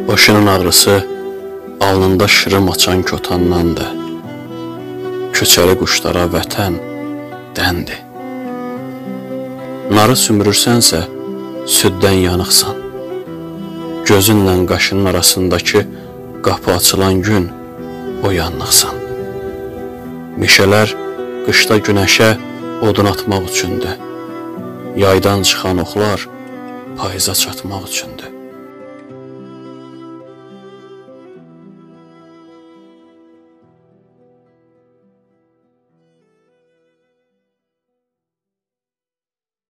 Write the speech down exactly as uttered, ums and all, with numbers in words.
Başının ağrısı alnında şırım açan kotandandır. Köçəli quşlara vətən dəndir. Narı sümürürsənsə süddən yanıqsan. Gözünlə qaşının arasındakı qapı açılan gün oyanlıqsan. Meşələr qışda günəşə odun atmaq üçündür. Yaydan çıxan oxlar payıza çatmaq üçündür.